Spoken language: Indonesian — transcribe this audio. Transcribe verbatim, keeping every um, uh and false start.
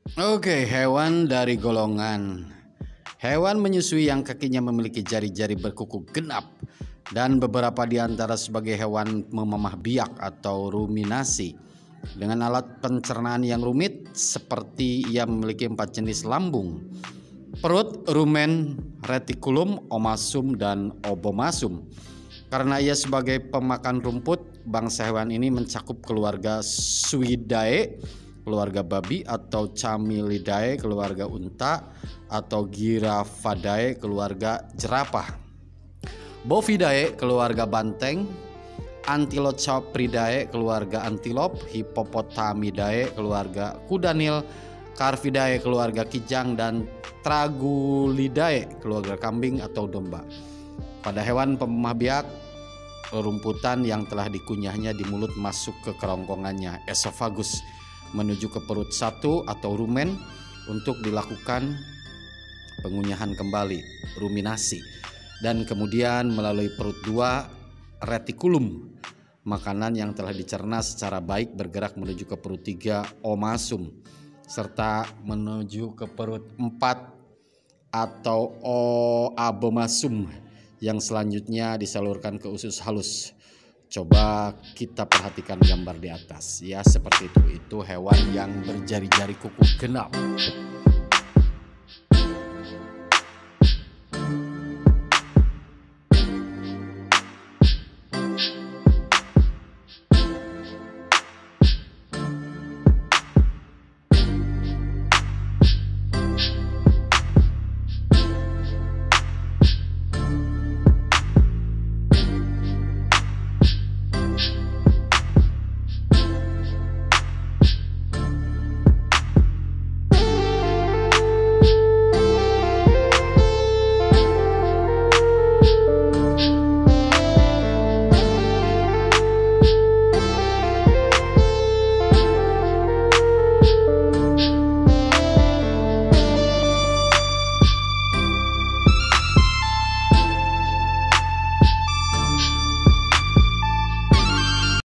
Oke, hewan dari golongan hewan menyusui yang kakinya memiliki jari-jari berkuku genap dan beberapa di antara sebagai hewan memamah biak atau ruminasi. Dengan alat pencernaan yang rumit seperti ia memiliki empat jenis lambung: perut, rumen, retikulum, omasum, dan obomasum. Karena ia sebagai pemakan rumput, bangsa hewan ini mencakup keluarga Suidae, keluarga babi, atau Camelidae, keluarga unta, atau Giraffadae, keluarga jerapah. Bovidae, keluarga banteng. Antilochopridae, keluarga antilop. Hippopotamidae, keluarga kuda nil. Carvidae, keluarga kijang, dan Tragulidae, keluarga kambing atau domba. Pada hewan pemamah biak, rumputan yang telah dikunyahnya di mulut masuk ke kerongkongannya esophagus menuju ke perut satu atau rumen untuk dilakukan pengunyahan kembali, ruminasi, dan kemudian melalui perut dua, retikulum, makanan yang telah dicerna secara baik bergerak menuju ke perut tiga, omasum, serta menuju ke perut empat atau abomasum yang selanjutnya disalurkan ke usus halus. Coba kita perhatikan gambar di atas ya, seperti itu. Itu hewan yang berjari-jari kuku genap.